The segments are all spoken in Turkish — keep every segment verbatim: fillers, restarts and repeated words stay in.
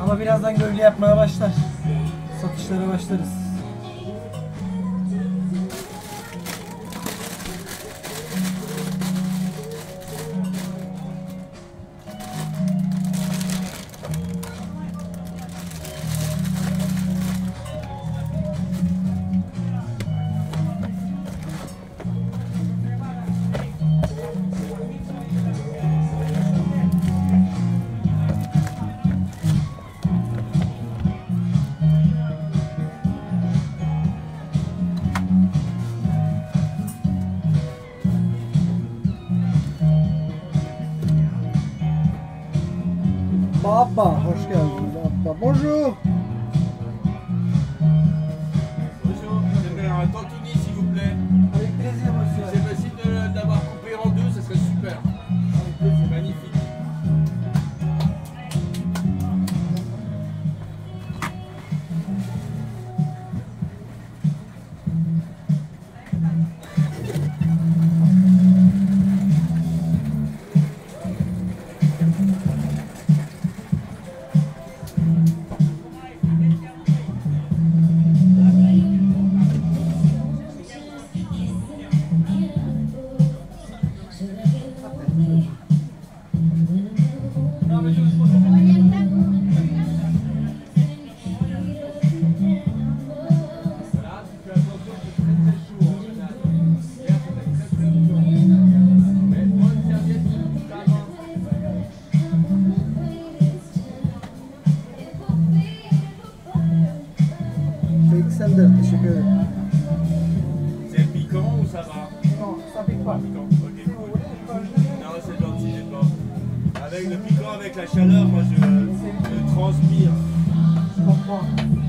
Ama birazdan gölge yapmaya başlar. Satışlara başlarız. Abba, hoş geldiniz Abba. Bonjour. Bonjour, j'aimerais un tantuni s'il vous plaît. Avec plaisir, monsieur. Si c'est possible d'avoir coupé en deux, ce serait super. Avec plaisir. Magnifique. Alexander, teşekkür ederim. C'est piquant ou ça va? Non, ça pique pas. Piquant, ok. Non, c'est gentil, j'ai pas. Avec le piquant, avec la chaleur, moi je, je transpire. Je comprends.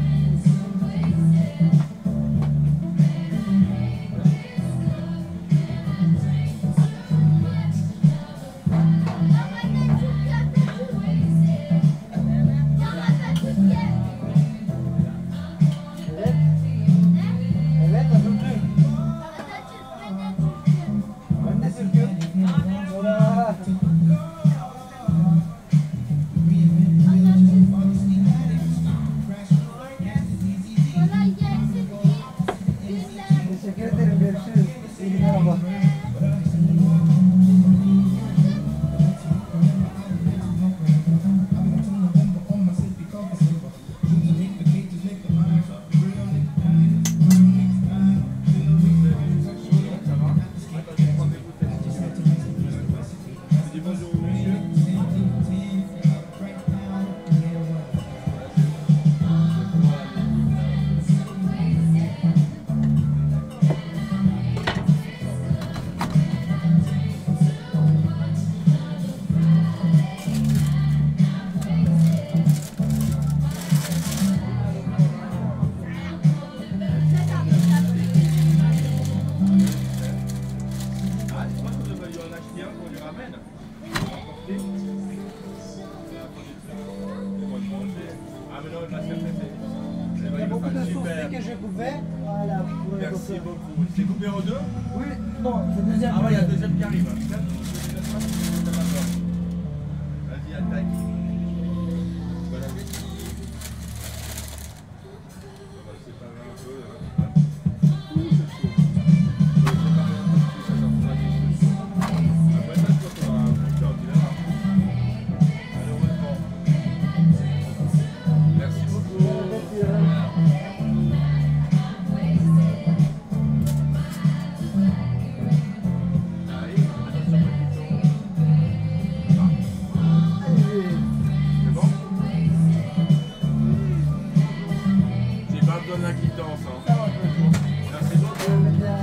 Teşekkür ederim. Görüşürüz. İyi günler abla. Il y a beaucoup de sauces que je pouvais. Voilà, pour les Merci copains. beaucoup. C'est coupé en deux? Oui, non, c'est le deuxième. Ah ouais, il y a le deuxième qui arrive. Vas-y, attaque. Bon appétit. On va se séparer un peu. Là. Ouh, c'est chaud. On va se séparer un peu plus, ça sortira des choses. Après ça, je crois qu'on aura un plus tard, tu verras. Malheureusement. Merci beaucoup. Donne la quittance. Hein. Merci beaucoup.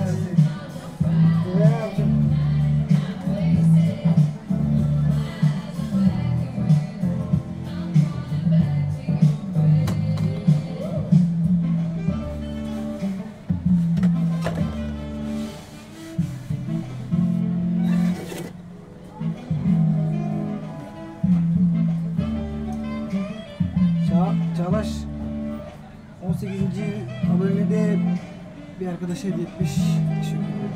Ça, Çağlaş on sekizinci abonede bir arkadaşa hediye etmiş. Teşekkür ederim.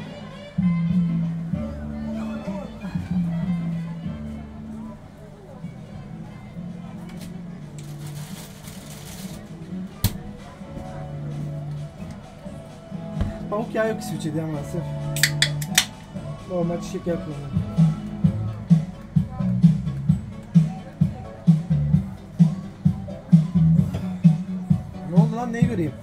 Pamuk yağı yok İsviçre'de maalesef. Normal çiçek yağı kullanıyorum. Ne oldu lan, neyi göreyim?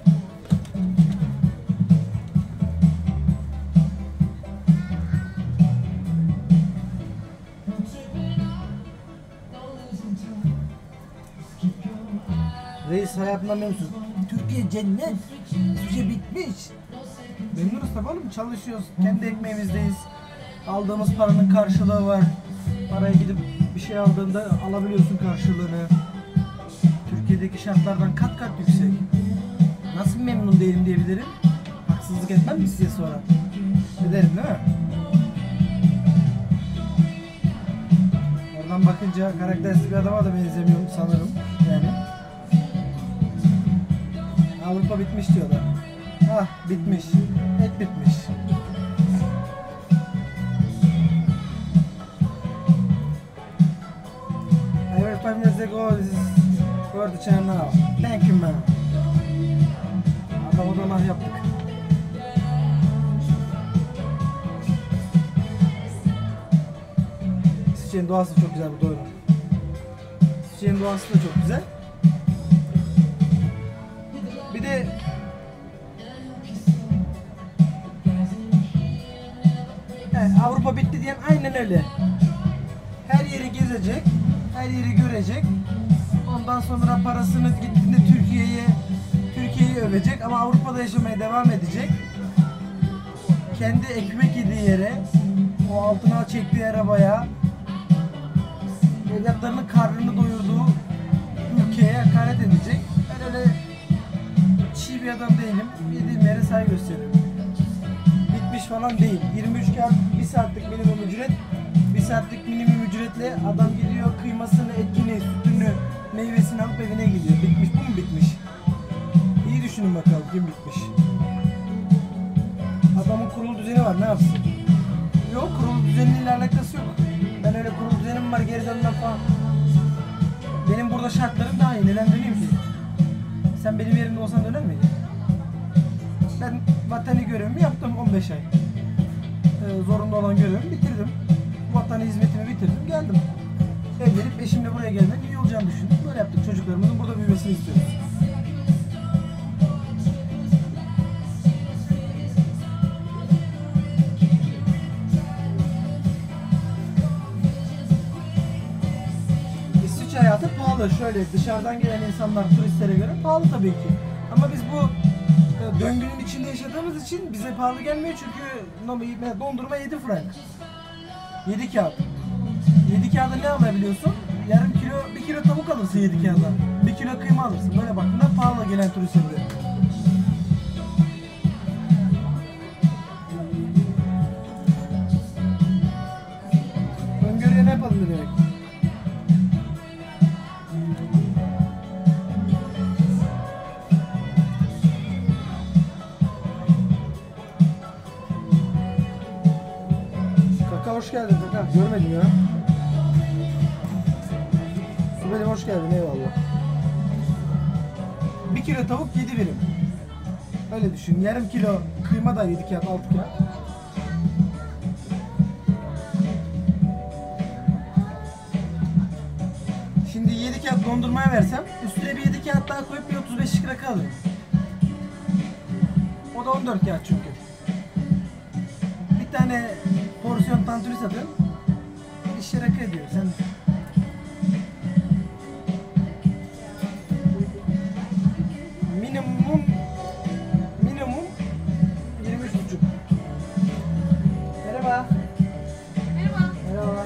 Reis hayatından memnunsun. Türkiye cennet. Türkiye bitmiş. Memnunuz tabii oğlum, çalışıyoruz. Kendi ekmeğimizdeyiz. Aldığımız paranın karşılığı var. Paraya gidip bir şey aldığında alabiliyorsun karşılığını. Türkiye'deki şartlardan kat kat yüksek. Nasıl memnun değilim diyebilirim? Haksızlık etmem mi size sonra? Ederim değil mi? Oradan bakınca karaktersiz bir adama da benzemiyorum sanırım. Yani. Avrupa bitmiş diyorlar. Ah bitmiş. Et bitmiş. I heard five minutes ago this is for the channel. Thank you man. Adam odalar yaptık. İsviçre'nin doğası çok güzel, bu doğru. İsviçre'nin doğası da çok güzel. Bir de yani Avrupa bitti diyen aynen öyle. Her yeri gezecek, her yeri görecek. Ondan sonra parasını gittiğinde Türkiye'ye Türkiye'yi övecek ama Avrupa'da yaşamaya devam edecek. Kendi ekmek yediği yere, o altına çektiği arabaya, evlatlarının karnını doyurduğu ülkeye hakaret edecek. Ben öyle çiğ bir adam değilim. Yediğim yere saygı gösteririm. Bitmiş falan değil. yirmi üç kağıt bir saatlik minimum ücret. bir saatlik minimum ücretle adam gidiyor kıymasını, etini, sütünü, meyvesini alıp evine gidiyor. Bitmiş, bu mu bitmiş? İyi düşünün bakalım kim bitmiş. Adamın kurulu düzeni var, ne yapsın? Yok, kurulu düzeniyle alakası yok. Ben öyle kurulu düzenim var, geri dönmem falan. Benim burada şartlarım daha iyi. Neden döneyim ki? Sen benim yerimde olsan döner miydin? Ben vatani görevimi yaptım on beş ay. Ee, zorunda olan görevimi bitirdim. Vatani hizmetimi bitirdim, geldim. Evlenip eşimle buraya gelmenin iyi olacağını düşündüm. Böyle yaptık, çocuklarımızın burada büyümesini istiyoruz. İsviçre hayatı pahalı. Şöyle dışarıdan gelen insanlar turistlere göre pahalı tabii ki. Ama biz bu döngünün içinde yaşadığımız için bize pahalı gelmiyor çünkü dondurma yedi frank. yedi kağıt. yedi kağıda ne alabiliyorsun? Yarım kilo, bir kilo tavuk alırsın yedi kağıda. bir kilo kıyma alırsın. Böyle baktığında pahalı gelen turistlere. Öngörüye ne yapalım demek? Hoş geldin Kaka. Görmedim ya. Subelim hoş geldin, eyvallah. Bir kilo tavuk yedi birim. Öyle düşün. Yarım kilo kıyma da yedi kağıt, altı kağıt. Şimdi yedi kağıt dondurmaya versem üstüne bir yedi kağıt daha koyup bir otuz beş lira kalır. O da on dört kağıt çünkü. Bir tane porsiyon tantuni satıyorum. İşe rakı ediyor. Sen minimum minimum yirmi üç buçuk. Merhaba. Merhaba. Merhaba.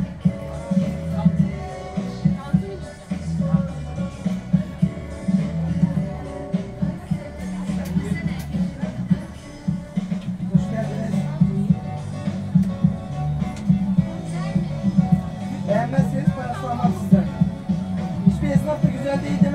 Hoş geldiniz. Beğenmezseniz parası almam sizden. Hiçbir esnaf da güzel değil